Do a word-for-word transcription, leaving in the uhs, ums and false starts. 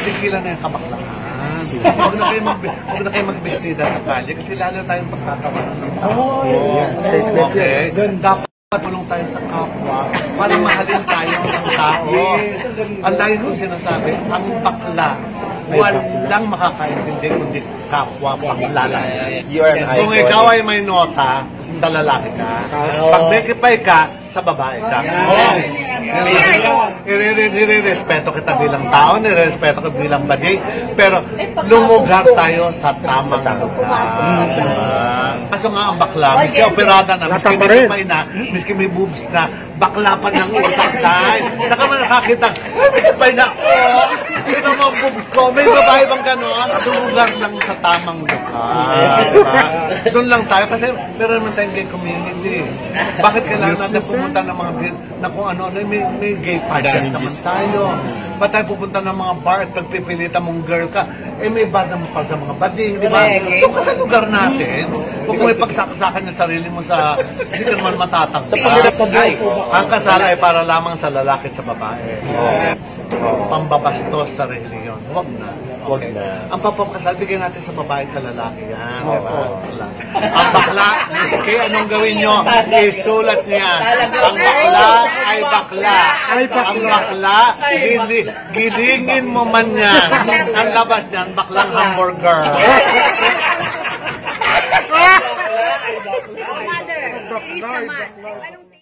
tigilan na yung kabaklaan. Huwag na kayo mag huwag na kayo magbestida sa kalye kasi lalo tayong pagtatawanan ng tao. Oh, okay? Dapat tulong tayo sa kapwa para mahalin tayo ng tao. Ang dahil kong sinasabi, ang bakla, walang makakaintindi kundi kapwa bakla lang yan. Kung ikaw ay may nota, sa lalaki ka. Pag bekipay ka, sa babae ka. Ire-respeto kita bilang tao, nire-respeto kita bilang badi, pero lumugar tayo sa tamang lugar. Kaso nga ang bakla, miski operada na, miski may kipay na, miski may boobs na, bakla pa ng utak dahil. Saka man nakakita, ay, may kipay na, oh, ito mga boobs ko, may babae bang gano'n? Lumugar lang sa tamang lugar. Doon lang tayo, kasi meron naman tayong gay community. Bakit kailangan natin pumunta ng mga na kung ano, may, may gay pageant naman tayo. Ba't tayo pupunta ng mga bar at pagpipilita mong girl ka, eh may bad naman pa sa mga bading, di ba? Doon ka sa lugar natin. Kung may pagsakasakan yung sarili mo sa, hindi ka naman matatagpa. Sa pagkirap na buhay. Ang kasal ay para lamang sa lalaki at sa babae. Pambabastos sa reliyon. Huwag na. Okay. Ang papapakasal, bigyan natin sa babae sa lalaki. Yan, oh, diba? Oh. Ang bakla, miski anong gawin nyo, isulat niya. Ang bakla ay bakla. Ang bakla, gilingin mo man yan. Ang labas niyan, baklang hamburger.